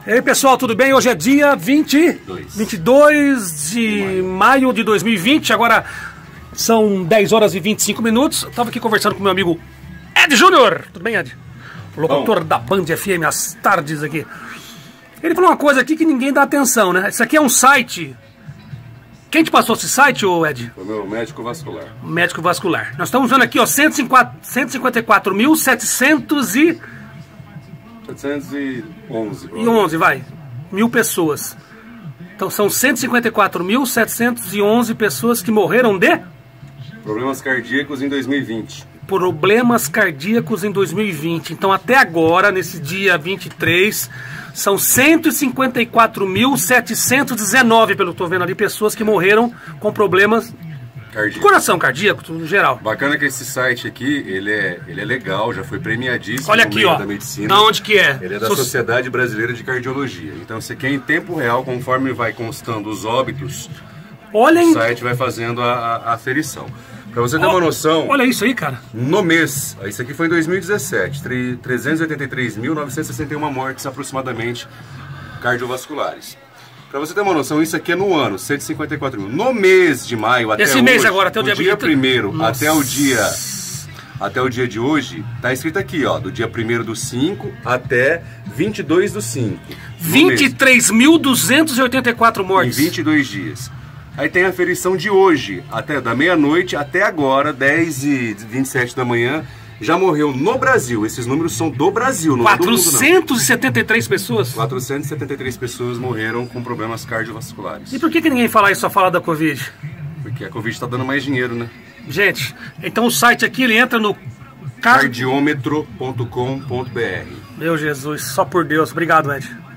E aí, pessoal, tudo bem? Hoje é dia 22 de maio de 2020, agora são 10 horas e 25 minutos. Eu tava aqui conversando com meu amigo Ed Júnior. Tudo bem, Ed? O locutor da Band FM, às tardes aqui. Ele falou uma coisa aqui que ninguém dá atenção, né? Isso aqui é um site. Quem te passou esse site, ô Ed? Foi meu médico vascular. Médico vascular. Nós estamos vendo aqui, ó, 154.711. 711. Vai. 1.000 pessoas. Então são 154.711 pessoas que morreram de problemas cardíacos em 2020. Problemas cardíacos em 2020. Então até agora, nesse dia 23, são 154.719, pelo que estou vendo ali, pessoas que morreram com problemas de coração cardíaco, no geral. Bacana que esse site aqui, ele é legal, já foi premiadíssimo. Olha aqui, ó, da medicina. Da onde que é? Ele é da Sociedade Brasileira de Cardiologia. Então você quer em tempo real, conforme vai constando os óbitos, o site vai fazendo a aferição. Pra você ter uma noção... Olha isso aí, cara. No mês, isso aqui foi em 2017, 383.961 mortes aproximadamente cardiovasculares. Pra você ter uma noção, isso aqui é no ano, 154 mil. No mês de maio até esse mês agora, até o dia 1º, até o dia de hoje, tá escrito aqui, ó, do dia 1º/5 até 22/5. 23.284 mortes. Em 22 dias. Aí tem a aferição de hoje, até da meia-noite até agora, 10h27 da manhã, já morreu no Brasil. Esses números são do Brasil, não 473 pessoas? 473 pessoas morreram com problemas cardiovasculares. E por que ninguém fala isso, só fala da Covid? Porque a Covid está dando mais dinheiro, né? Gente, então o site aqui, ele entra no... Cardiômetro.com.br. Meu Jesus, só por Deus. Obrigado, Ed.